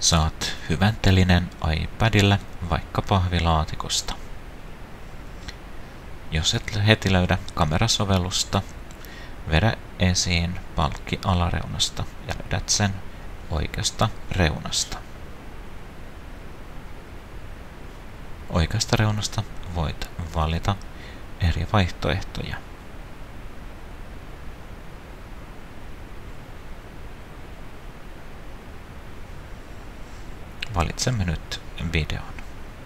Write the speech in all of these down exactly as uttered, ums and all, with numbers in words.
Saat hyvän telinen iPadille vaikka pahvilaatikosta. Jos et heti löydä kamerasovellusta, vedä esiin palkki alareunasta ja löydät sen oikeasta reunasta. Oikeasta reunasta voit valita eri vaihtoehtoja. Valitsemme nyt videon.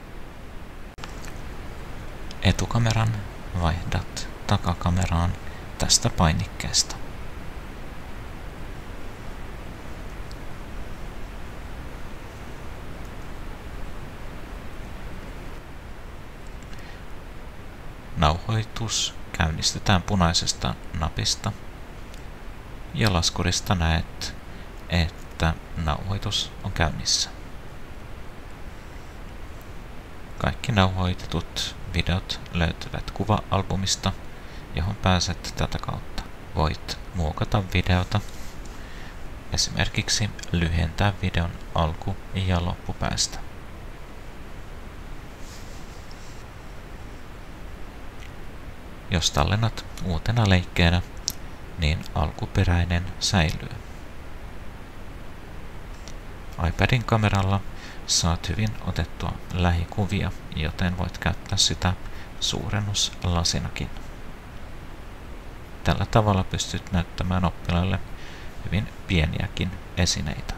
Etukameran vaihdat takakameraan tästä painikkeesta. Nauhoitus käynnistetään punaisesta napista ja laskurista näet, että nauhoitus on käynnissä. Kaikki nauhoitetut videot löytyvät kuva-albumista, johon pääset tätä kautta. Voit muokata videota, esimerkiksi lyhentää videon alku- ja loppupäästä. Jos tallennat uutena leikkeenä, niin alkuperäinen säilyy. iPadin kameralla saat hyvin otettua lähikuvia, joten voit käyttää sitä suurennuslasinakin. Tällä tavalla pystyt näyttämään oppilaille hyvin pieniäkin esineitä.